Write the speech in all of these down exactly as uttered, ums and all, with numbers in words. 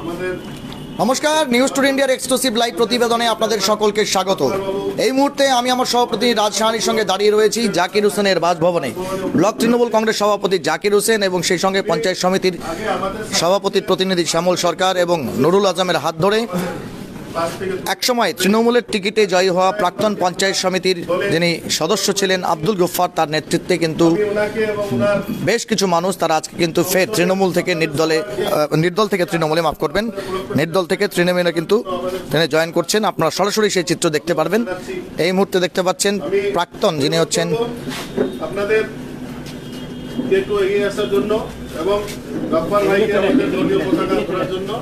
নমস্কার, news today ইন্ডিয়ার exclusive live প্রতিবেদনে আপনাদের সকলকে স্বাগত। এই মুহূর্তে আমি আমার সহপ্রতিনিধি রাজ সাহানির সঙ্গে দাঁড়িয়ে রয়েছি জাকির হোসেনের বাসভবনে। ব্লক তৃণমূল কংগ্রেস সভাপতি জাকির হোসেন এবং সেই সঙ্গে পঞ্চায়েত সমিতির সভাপতির প্রতিনিধি শ্যামল সরকার এবং নুরুল আজমের হাত ধরে একসময় তৃণমূলের টিকিটে জয়ী হওয়া প্রাক্তন পঞ্চায়েত সমিতির যিনি সদস্য ছিলেন আব্দুল গফফার, তার নেতৃত্বে কিন্তু বেশ কিছু মানুষ তারা আজকে কিন্তু ফের তৃণমূল থেকে নির্দলে নির্দল থেকে তৃণমূলে মাফ করবেন নির্দল থেকে তৃণমূলে কিন্তু তিনি জয়েন করছেন। আপনারা সরাসরি সেই চিত্র দেখতে পারবেন। এই মুহূর্তে দেখতে পাচ্ছেন প্রাক্তন যিনি হচ্ছেন আপনাদের একটু এগিয়ে আসার জন্য এবং গফফার ভাইকে আমাদের দলীয় পতাকা ধরার জন্য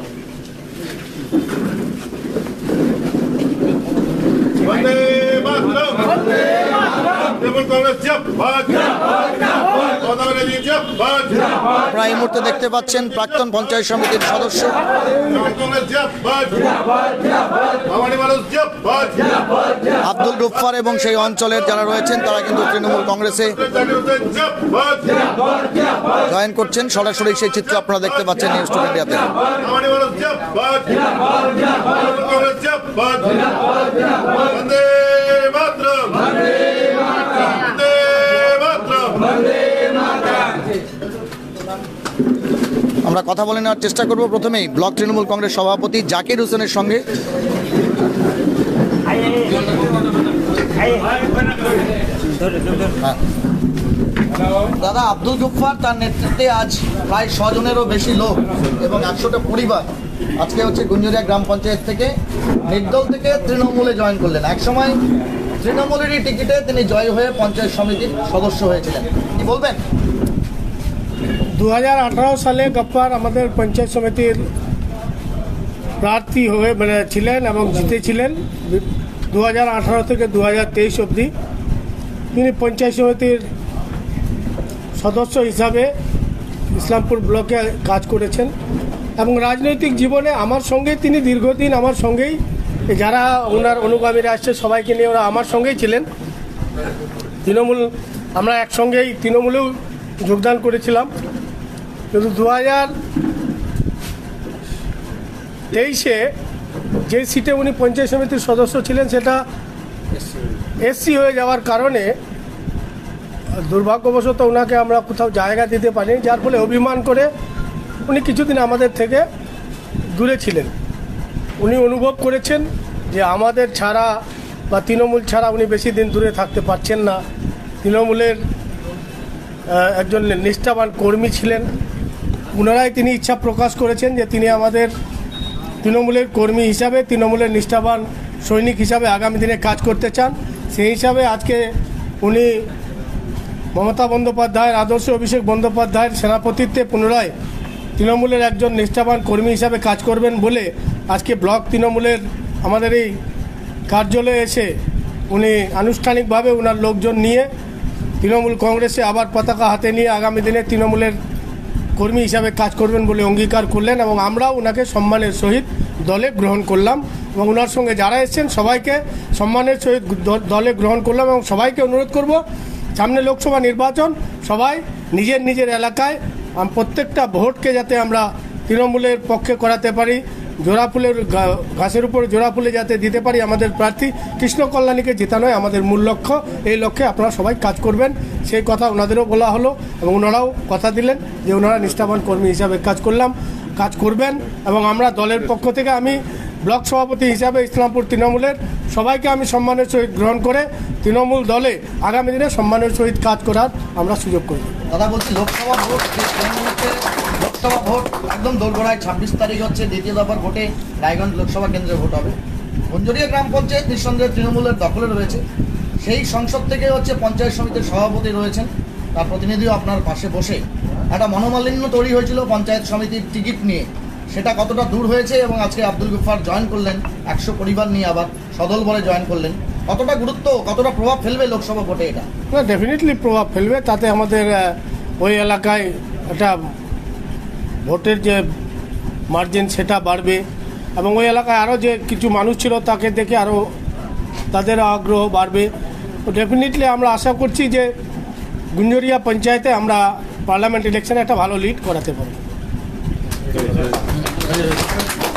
বন্দে মাতরম, বন্দে মাতরম, তৃণমূল কংগ্রেস জিন্দাবাদ, জিন্দাবাদ, গণতন্ত্রের জিন্দাবাদ। আপনারা এই মুহূর্তে দেখতে পাচ্ছেন প্রাক্তন পঞ্চায়েত সমিতির সদস্য তৃণমূল কংগ্রেস জিন্দাবাদ, জিন্দাবাদ, আমাদের মানুষ জিন্দাবাদ, জিন্দাবাদ, আব্দুল গফফার এবং সেই অঞ্চলের যারা রয়েছেন তারা কিন্তু তৃণমূল কংগ্রেসে জয়েন করছেন। সরাসরি সেই চিত্র আপনারা দেখতে পাচ্ছেন নিউজ টুডে ইন্ডিয়াতে। আমাদের মানুষ জিন্দাবাদ, জিন্দাবাদ, তৃণমূল কংগ্রেস জিন্দাবাদ, জিন্দাবাদ, বন্দে মাতরম, বন্দে মাতরম, বন্দে মাতরম, বন্দে মাতরম। আমরা কথা বলে নেওয়ার চেষ্টা করব প্রথমেই ব্লক তৃণমূল কংগ্রেস সভাপতি জাকির হোসেনের সঙ্গে। দাদা, আব্দুল গফফার তার নেতৃত্বে আজ প্রায় ছজনেরও বেশি লোক এবং একশোটা পরিবার আজকে হচ্ছে গুঞ্জরিয়া গ্রাম পঞ্চায়েত থেকে নির্দল থেকে তৃণমূলে জয়েন করলেন। একসময় তৃণমূলেরই টিকিটে তিনি জয় হয়ে পঞ্চায়েত সমিতির সদস্য হয়েছিলেন, কি বলবেন? দু হাজার আঠারো সালে গফফার আমাদের পঞ্চায়েত সমিতির প্রার্থী হয়ে মানে ছিলেন এবং জিতেছিলেন। দু হাজার আঠারো থেকে দু হাজার তেইশ অবধি তিনি পঞ্চায়েত সমিতির সদস্য হিসাবে ইসলামপুর ব্লকে কাজ করেছেন এবং রাজনৈতিক জীবনে আমার সঙ্গে তিনি দীর্ঘদিন আমার সঙ্গেই, যারা ওনার অনুগামীরা আসছে সবাইকে নিয়ে ওরা আমার সঙ্গেই ছিলেন। তৃণমূল আমরা একসঙ্গেই তৃণমূলেও যোগদান করেছিলাম, কিন্তু দু হাজার তেইশে যে সিটে উনি পঞ্চায়েত সমিতির সদস্য ছিলেন সেটা এসসি হয়ে যাওয়ার কারণে দুর্ভাগ্যবশত ওনাকে আমরা কোথাও জায়গা দিতে পারিনি, যার ফলে অভিমান করে উনি কিছুদিন আমাদের থেকে দূরে ছিলেন। উনি অনুভব করেছেন যে আমাদের ছাড়া বা তৃণমূল ছাড়া উনি বেশি দিন দূরে থাকতে পারছেন না। তৃণমূলের একজন নিষ্ঠাবান কর্মী ছিলেন, পুনরায় তিনি ইচ্ছা প্রকাশ করেছেন যে তিনি আমাদের তৃণমূলের কর্মী হিসাবে, তৃণমূলের নিষ্ঠাবান সৈনিক হিসাবে আগামী দিনে কাজ করতে চান। সেই হিসাবে আজকে উনি মমতা বন্দ্যোপাধ্যায়ের আদর্শ অভিষেক বন্দ্যোপাধ্যায়ের সেনাপতিত্বে পুনরায় তৃণমূলের একজন নিষ্ঠাবান কর্মী হিসাবে কাজ করবেন বলে আজকে ব্লক তৃণমূলের আমাদের এই কার্যালয়ে এসে উনি আনুষ্ঠানিকভাবে ওনার লোকজন নিয়ে তৃণমূল কংগ্রেসে আবার পতাকা হাতে নিয়ে আগামী দিনে তৃণমূলের কর্মী হিসাবে কাজ করবেন বলে অঙ্গীকার করলেন এবং আমরাও ওনাকে সম্মানের সহিত দলে গ্রহণ করলাম এবং ওনার সঙ্গে যারা এসেছেন সবাইকে সম্মানের সহিত দলে গ্রহণ করলাম এবং সবাইকে অনুরোধ করব সামনে লোকসভা নির্বাচন সবাই নিজের নিজের এলাকায় প্রত্যেকটা ভোটকে যাতে আমরা তৃণমূলের পক্ষে করাতে পারি, জোড়া ফুলের ঘাসের উপর জোড়া ফুলে যাতে দিতে পারি আমাদের প্রার্থী কৃষ্ণ কল্যাণীকে জেতানোই আমাদের মূল লক্ষ্য। এই লক্ষ্যে আপনারা সবাই কাজ করবেন, সেই কথা ওনাদেরও বলা হলো এবং ওনারাও কথা দিলেন যে ওনারা নিষ্ঠাবান কর্মী হিসাবে কাজ করলাম কাজ করবেন এবং আমরা দলের পক্ষ থেকে আমি ব্লক সভাপতি হিসাবে ইসলামপুর তৃণমূলের সবাইকে আমি সম্মানের সহিত গ্রহণ করে তৃণমূল দলে আগামী দিনে সম্মানের সহিত কাজ করার আমরা সুযোগ করি। দাদা, বলছি লোকসভা ভোট লোকসভা ভোট একদম দোরগোড়ায়, ছাব্বিশ তারিখ হচ্ছে দ্বিতীয় দফার ভোটে রায়গঞ্জ লোকসভা কেন্দ্রে ভোট হবে। গুঞ্জরিয়া গ্রাম পঞ্চায়েত নিঃসন্দেহে তৃণমূলের দখলে রয়েছে, সেই সংসদ থেকে হচ্ছে পঞ্চায়েত সমিতির সভাপতি রয়েছেন, তার প্রতিনিধিও আপনার পাশে বসে একটা মনোমালিন্য তৈরি হয়েছিল পঞ্চায়েত সমিতির টিকিট নিয়ে, সেটা কতটা দূর হয়েছে এবং আজকে আব্দুল গফফার জয়েন করলেন একশো পরিবার নিয়ে, আবার সদল বলে জয়েন করলেন, কতটা গুরুত্ব কতটা প্রভাব ফেলবে লোকসভা ভোটে? এটা না, ডেফিনেটলি প্রভাব ফেলবে। তাতে আমাদের ওই এলাকায় একটা ভোটের যে মার্জিন সেটা বাড়বে এবং ওই এলাকায় আরও যে কিছু মানুষ ছিল তাকে দেখে আরও তাদের আগ্রহ বাড়বে। তো ডেফিনেটলি আমরা আশা করছি যে গুঞ্জরিয়া পঞ্চায়েতে আমরা পার্লামেন্ট ইলেকশনে একটা ভালো লিড করাতে পারব।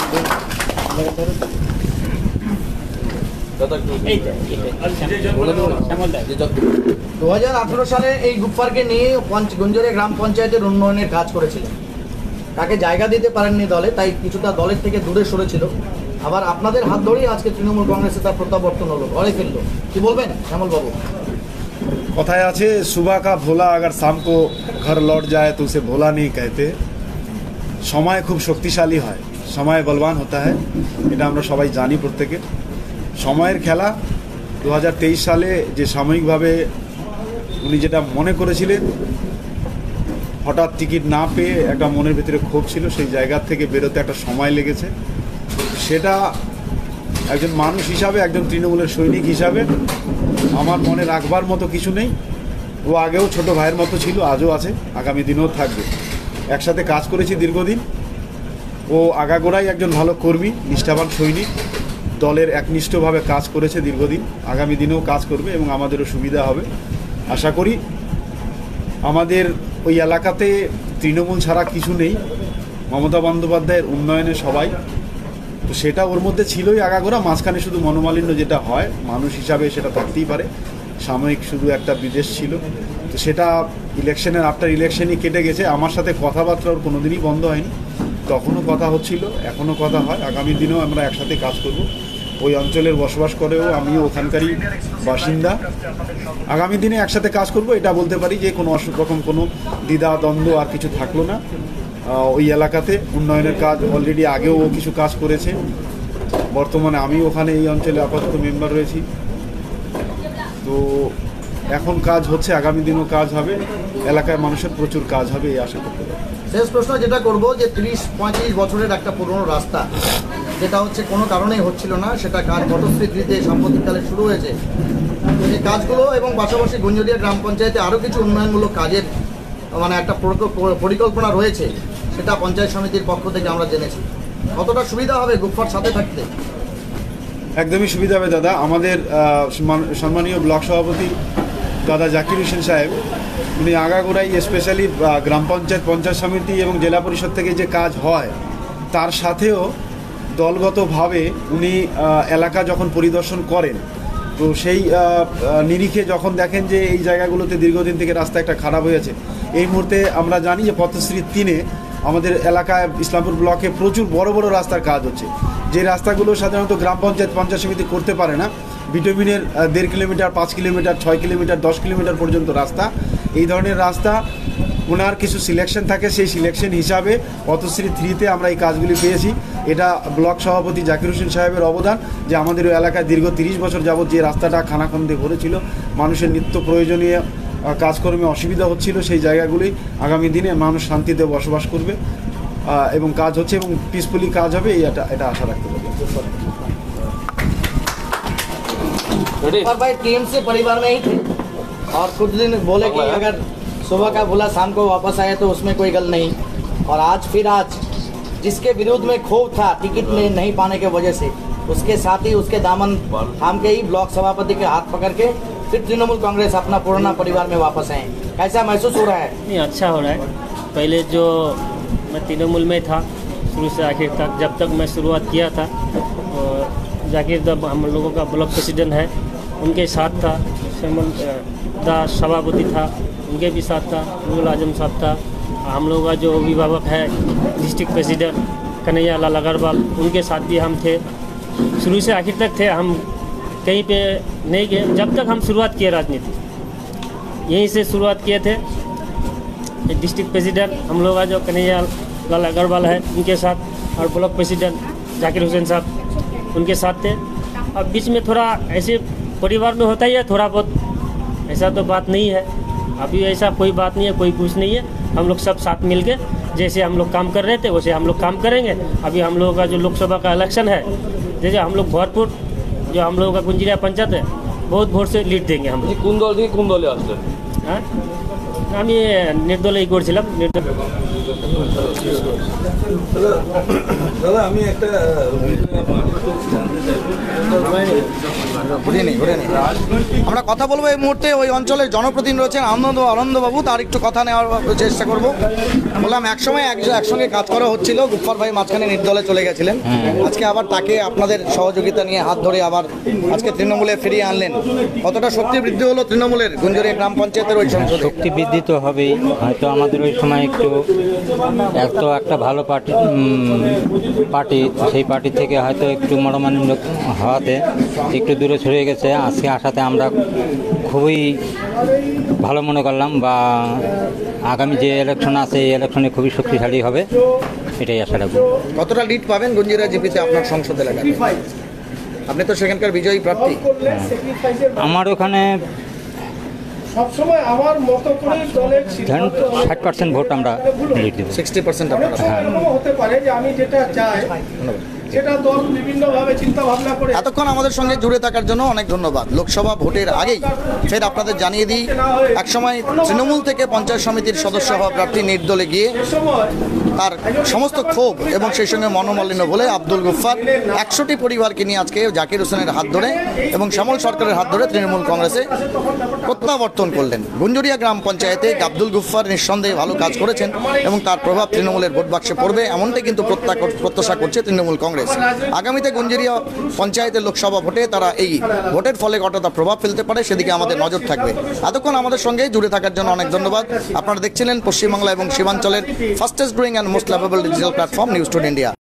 দু হাজার আঠেরো সালে এই গুপ্পারকে নিয়ে পঞ্চ- গুঞ্জরে গ্রাম পঞ্চায়েতের উন্নয়নের কাজ করেছিলেন। তাকে জায়গা দিতে পারেননি দলে, তাই কিছুটা দলের থেকে দূরে সরেছিল। আবার আপনাদের হাত ধরেই আজকে তৃণমূল কংগ্রেসে তার প্রত্যাবর্তন হলো, ঘরে ফিরলো। কি বলবেন শ্যামল বাবু? কথায় আছে सुबह का भोला अगर शाम को घर लौट जाए तो उसे भोला नहीं कहते। সময় খুব শক্তিশালী হয়, সময় বলবান হতে হয়, এটা আমরা সবাই জানি প্রত্যেকে। সময়ের খেলা দু হাজার তেইশ সালে যে সাময়িকভাবে উনি যেটা মনে করেছিলেন, হঠাৎ টিকিট না পেয়ে একটা মনের ভিতরে ক্ষোভ ছিল, সেই জায়গা থেকে বেরোতে একটা সময় লেগেছে। সেটা একজন মানুষ হিসাবে, একজন তৃণমূলের সৈনিক হিসাবে আমার মনে রাখবার মতো কিছু নেই। ও আগেও ছোট ভাইয়ের মতো ছিল, আজও আছে, আগামী দিনেও থাকবে। একসাথে কাজ করেছি দীর্ঘদিন। ও আগাগোড়াই একজন ভালো কর্মী, নিষ্ঠাবান সৈনিক, দলের একনিষ্ঠভাবে কাজ করেছে দীর্ঘদিন, আগামী দিনেও কাজ করবে এবং আমাদেরও সুবিধা হবে আশা করি। আমাদের ওই এলাকাতে তৃণমূল ছাড়া কিছু নেই, মমতা বন্দ্যোপাধ্যায়ের উন্নয়নে সবাই, তো সেটা ওর মধ্যে ছিলই আগাগোড়া। মাঝখানে শুধু মনোমালিন্য যেটা হয় মানুষ হিসাবে সেটা থাকতেই পারে, সাময়িক শুধু একটা বিদেশ ছিল, তো সেটা ইলেকশনের আফটার ইলেকশনই কেটে গেছে। আমার সাথে কথাবার্তা ওর কোনোদিনই বন্ধ হয়নি, তখনও কথা হচ্ছিল, এখনও কথা হয়, আগামী দিনেও আমরা একসাথে কাজ করব। ওই অঞ্চলের বসবাস করেও আমিও ওখানকারই বাসিন্দা, আগামী দিনে একসাথে কাজ করব, এটা বলতে পারি যে কোনো অসুখ রকম কোনো দ্বিধা দ্বন্দ্ব আর কিছু থাকলো না। ওই এলাকাতে উন্নয়নের কাজ অলরেডি আগেও ও কিছু কাজ করেছে, বর্তমানে আমি ওখানে এই অঞ্চলে আপাতত মেম্বার রয়েছি, তো এখন কাজ হচ্ছে, আগামী দিনও কাজ হবে, এলাকায় মানুষের প্রচুর কাজ হবে এই আশা করতে পারি। শেষ প্রশ্ন যেটা করব, যে তিরিশ পঁয়ত্রিশ বছরের একটা পুরনো রাস্তা যেটা হচ্ছে কোনো কারণেই হচ্ছিল না, সেটা কাজ পটস্মৃতিতে সাম্প্রতিককালে শুরু হয়েছে। এই কাজগুলো এবং পাশাপাশি গুঞ্জরিয়া গ্রাম পঞ্চায়েতে আরও কিছু উন্নয়নমূলক কাজের মানে একটা প্রক- পরিকল্পনা রয়েছে, সেটা পঞ্চায়েত সমিতির পক্ষ থেকে আমরা জেনেছি। কতটা সুবিধা হবে গুপ্পার সাথে থাকতে? একদমই সুবিধা হবে দাদা। আমাদের আহ, সম্মান- সম্মানীয় ব্লক সভাপতি দাদা জাকির হোসেন সাহেব, উনি আগাগোড়াই স্পেশালি গ্রাম পঞ্চায়েত, পঞ্চায়েত সমিতি এবং জেলা পরিষদ থেকে যে কাজ হয় তার সাথেও দলগতভাবে উনি আহ, এলাকা যখন পরিদর্শন করেন, তো সেই আহ, আহ, নিরিখে যখন দেখেন যে এই জায়গাগুলোতে দীর্ঘদিন থেকে রাস্তা একটা খারাপ হয়েছে, এই মুহূর্তে আমরা জানি যে পথশ্রী তিনে আমাদের এলাকায় ইসলামপুর ব্লকে প্রচুর বড় বড় রাস্তার কাজ হচ্ছে, যে রাস্তাগুলো সাধারণত গ্রাম পঞ্চায়েত, পঞ্চায়েত সমিতি করতে পারে না। ভিটামিনের দেড় কিলোমিটার, পাঁচ কিলোমিটার, ছয় কিলোমিটার, দশ কিলোমিটার পর্যন্ত রাস্তা, এই ধরনের রাস্তা ওনার কিছু সিলেকশন থাকে, সেই সিলেকশন হিসাবে পথশ্রী থ্রিতে আমরা এই কাজগুলি পেয়েছি। এটা ব্লক সভাপতি জাকির হোসেন সাহেবের অবদান, যে আমাদের ওই এলাকায় দীর্ঘ তিরিশ বছর যাবৎ যে রাস্তাটা খানাখন্দে ভরেছিল, মানুষের নিত্য প্রয়োজনীয় কাজকর্মে অসুবিধা হচ্ছিল, সেই জায়গাগুলি আগামী দিনে মানুষ শান্তিতে বসবাস করবে এবং কাজ হচ্ছে এবং পিসফুলি কাজ হবে, এই এটা এটা আশা রাখতে পারি। गुप्पर भाई टीम से परिवार में ही थे और कुछ दिन बोले कि अगर सुबह का भूला शाम को वापस आए तो उसमें कोई गल नहीं, और आज फिर आज जिसके विरोध में क्षोभ था टिकट ले नहीं पाने के वजह से, उसके साथ ही उसके दामन थाम के ही ब्लॉक सभापति के हाथ पकड़ के फिर तृणमूल कांग्रेस अपना पुराना परिवार में वापस आए। कैसा महसूस हो रहा है? नहीं, अच्छा हो रहा है। पहले जो मैं तृणमूल में था शुरू से आखिर तक, जब तक मैं शुरुआत किया था, और जाकिर जब हम लोगों का ब्लॉक प्रेसिडेंट है उनके साथ था, श्यामल दास सभापति था उनके भी साथ था, नूरुल आजम साहब था, हम लोगों का जो अभिभावक है डिस्ट्रिक्ट प्रेसिडेंट कन्हैया लाल अग्रवाल, उनके साथ भी हम थे, शुरू से आखिर तक थे। हम कहीं पे नहीं गए जब तक हम शुरुआत किए राजनीति, यहीं से शुरुआत किए थे। डिस्ट्रिक्ट प्रेसिडेंट हम लोग का जो कन्हैया लाल अग्रवाल है उनके साथ, और ब्लॉक प्रेसिडेंट जाकिर हुसैन साहब उनके साथ थे। अब बीच में थोड़ा ऐसे परिवार में होता ही है थोड़ा बहुत, ऐसा तो बात नहीं है, अभी ऐसा कोई बात नहीं है, कोई कुछ नहीं है। हम लोग सब साथ मिल के जैसे हम लोग काम कर रहे थे वैसे हम लोग काम करेंगे। अभी हम लोगों का जो लोकसभा का इलेक्शन है, जैसे हम लोग भरपूर जो हम लोगों का गुंजिया पंचायत है बहुत भोट से लीड देंगे हम लोग। কোন দল থেকে কোন দলে আসলেন? হ্যাঁ, আমি নির্দলেই করছিলাম। নির্দল দাদা আমি একটা বিষয়ে আপনার কাছে জানতে চাইবো, সেটা ঘুরিয়ে নেই ঘুরিয়ে নেই আমরা কথা বলবো এই মুহূর্তে ওই অঞ্চলের জনপ্রতিনিধি রয়েছেন আনন্দ আনন্দবাবু, তার একটু কথা নেওয়ার চেষ্টা করব। বললাম একসময় এক একসঙ্গে কাজ করা হচ্ছিল, গুফফার ভাই মাঝখানে নির্দলে চলে গেছিলেন, আজকে আবার তাকে আপনাদের সহযোগিতা নিয়ে হাত ধরে আবার আজকে তৃণমূলে ফিরিয়ে আনলেন। কতটা শক্তি বৃদ্ধি হলো তৃণমূলের গুঞ্জরিয়া গ্রাম পঞ্চায়েতের ওই সংসদে? শক্তি বৃদ্ধি তো হবেই, হয়তো আমাদের ওই সময় একটু এত একটা ভালো পার্টি পার্টি সেই পার্টি থেকে হয়তো একটু মনোমালিন্য হওয়াতে একটু দূরে সরে গেছে। আজকে আসাতে আমরা খুবই ভালো মনে করলাম, বা আগামী যে ইলেকশন আছে এই ইলেকশনে খুবই শক্তিশালী হবে, এটাই আশা রাখবো। কতটা লিড পাবেন গুঞ্জরিয়া জিপিতে আপনার সংসদ এলাকায়? আপনি তো সেখানকার বিজয়ী প্রার্থী। আমার ওখানে সবসময় আমার মতো করে দলের সিদ্ধান্ত ষাট পার্সেন্ট ভোট আমরা লিড দেবো। সিক্সটি পার্সেন্ট অনেক সময় এরকমও হতে পারে যে আমি যেটা চাই সেটা দল বিভিন্নভাবে চিন্তা ভাবনা করে। এতক্ষণ আমাদের সঙ্গে জুড়ে থাকার জন্য অনেক ধন্যবাদ। লোকসভা ভোটের আগেই ফের আপনাদের জানিয়ে দিই, একসময় তৃণমূল থেকে পঞ্চায়েত সমিতির সদস্য হওয়া প্রার্থী নির্দলে গিয়ে তার সমস্ত ক্ষোভ এবং সেই সঙ্গে মনোমালিন্য বলে আব্দুল গুফফার একশোটি পরিবারকে নিয়ে আজকে জাকির হোসেনের হাত ধরে এবং শ্যামল সরকারের হাত ধরে তৃণমূল কংগ্রেসে প্রত্যাবর্তন করলেন। গুঞ্জরিয়া গ্রাম পঞ্চায়েতে আব্দুল গুফফার নিঃসন্দেহে ভালো কাজ করেছেন এবং তার প্রভাব তৃণমূলের ভোট বাক্সে পড়বে, এমনটাই কিন্তু প্রত্যাশা করছে তৃণমূল কংগ্রেস। আগামীতে গুঞ্জরিয়া পঞ্চায়েতের লোকসভা ভোটে তারা এই ভোটের ফলে কতটা প্রভাব ফেলতে পারে সেদিকে আমাদের নজর থাকবে। এতক্ষণ আমাদের সঙ্গে জুড়ে থাকার জন্য অনেক ধন্যবাদ। আপনারা দেখছিলেন পশ্চিমবাংলা এবং সীমাঞ্চলের fastest growing and most lovable digital platform news today India.